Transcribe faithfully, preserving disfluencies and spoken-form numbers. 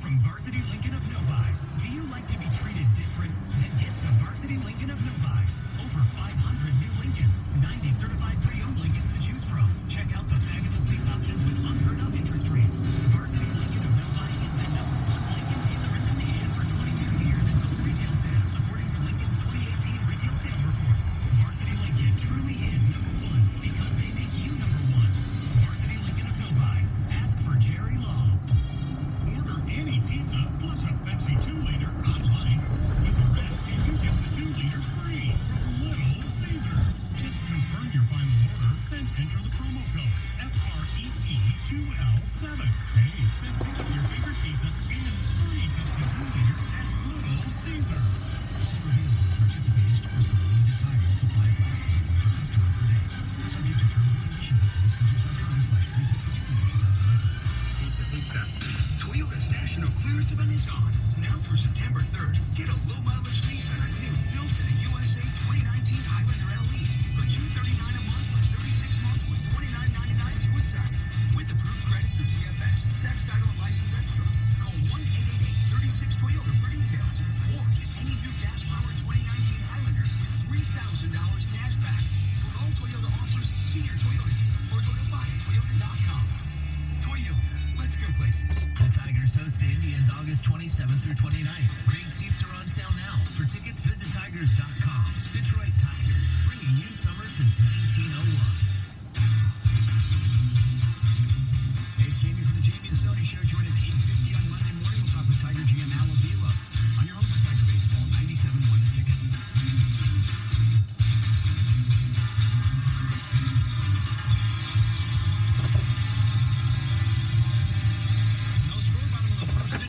from Varsity Lincoln of Novi. Do you like to be treated different? Then get to Varsity Lincoln of Novi. Over five hundred new Lincolns, ninety certified pre-owned Lincolns to choose from. Check out the fabulous lease options with unheard of interest rates. Varsity Lincoln of Novi is the number one Lincoln dealer in the nation for twenty-two years in total retail sales, according to Lincoln's twenty eighteen retail sales report. Varsity Lincoln truly is number one because they make you number one. Varsity Lincoln of Novi. Ask for Jerry Law. Order any pizza plus a Pepsi two liter online or with a red and you get the two liter free from Little Caesar. Just confirm your final order, then enter the promo code F R E E two L seven. Hey, then pick up your favorite pizza and free Pepsi two liter at Little Caesar. Participating stores for limited time. Supplies last one per customer per day. Subject to terms and conditions at little caesars dot com slash three sixty two two thousand nineteen. Pizza, pizza. Toyota's national clearance event is on. Now through September third, get a low mileage Nissan or new built in a U S A twenty nineteen Highlander L E for two hundred thirty-nine dollars a month for thirty-six months with twenty-nine ninety-nine to a second. With approved credit through T F S, tax title and license extra. Call one eight eight eight, three six Toyota for details. Or get any new gas-powered twenty nineteen Highlander with three thousand dollars cash back. For all Toyota offers, see your Toyota dealer or go to buy a toyota dot com. Toyota, let's go places. The Tigers host the Indians August twenty-seventh through twenty-ninth. Great seats are on sale now. For tickets, visit tigers dot com. Detroit Tigers, bringing you summer since nineteen oh one.